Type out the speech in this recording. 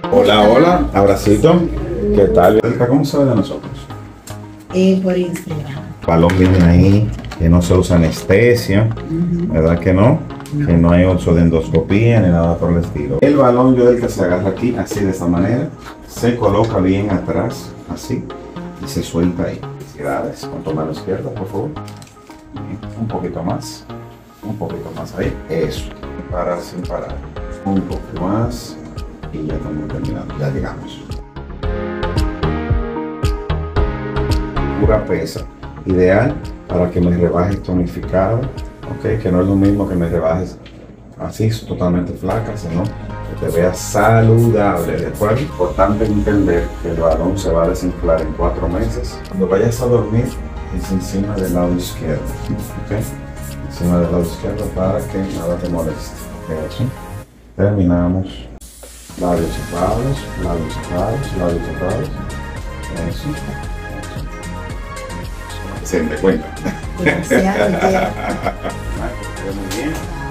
Hola, hola, abracito. ¿Qué tal? ¿Cómo sabe de nosotros? Por Instagram. Balón viene ahí, que no se usa anestesia, ¿verdad que no? No. Que no hay uso de endoscopía ni nada por el estilo. El balón yo del que se agarra aquí, así de esta manera, se coloca bien atrás, así, y se suelta ahí. Felicidades, con tu mano izquierda, por favor. Un poquito más ahí. Eso, sin parar, sin parar. Un poco más y ya estamos terminando, ya llegamos. Pura pesa, ideal para que me rebajes tonificado, ok, que no es lo mismo que me rebajes así totalmente flaca, sino que te veas saludable, ¿de acuerdo? Importante entender que el balón se va a desinflar en 4 meses. Cuando vayas a dormir es encima del lado izquierdo, ok, encima del lado izquierdo para que nada te moleste, ok, así. Terminamos, labios cerrados, labios cerrados, labios cerrados, eso. Se me cuenta. Gracias, ya. Muy bien.